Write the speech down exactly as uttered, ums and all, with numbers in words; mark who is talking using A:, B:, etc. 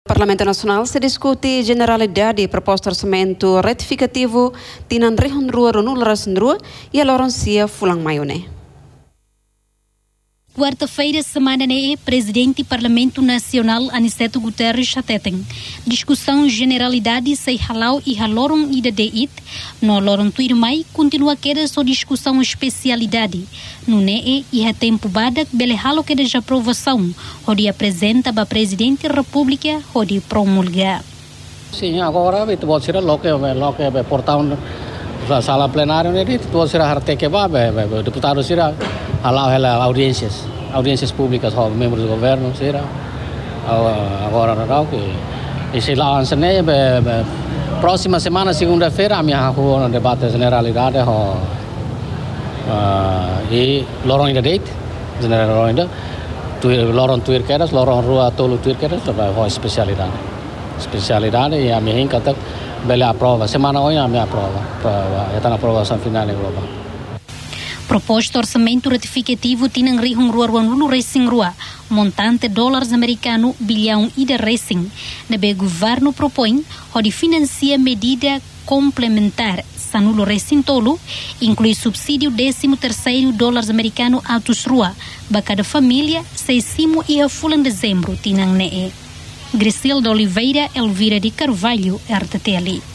A: Parlamento Nacional se discute generalidade proposta orçamento retificativo tinan rehon rua ronul rasndrua e a lorancia fulang maione.
B: Quarta-feira, semana né, Presidente do Parlamento Nacional Aniceto Guterres chateten. Discussão generalidade sei halau e haloron ida de it, no loron tuir mai continua queda só discussão especialidade. No né e a tempo badak bele halo queda de aprovação, onde apresenta ba Presidente da República, onde promulga.
C: Sim, agora vai tu ser logo logo é portar da sala plenária né, tu ser arte que vai, deputado será halau ela audiências, audiências públicas aos membros do governo, será agora não que e se lá ansené próxima semana segunda-feira a minha rua no debate generalidade ho e lorong ida date general lorong ida tu lorong tuir keras lorong rua tolu tuir keras tambah ho especialidade especialidade e a minha kata bela aprova semana hoje a minha aprova para está na aprovação final em global.
B: Proposto orçamento retificativo tinang rihung rua ruang lulu racing rua, montante dólares americano bilhão ida racing. Nebe governo propõe, onde financia medida complementar sanulo racing tolo, inclui subsídio décimo terceiro dólares americano autos rua, ba cada família, seisimo e a fulan dezembro tinang nee. Griselda Oliveira, Elvira de Carvalho, R T T L.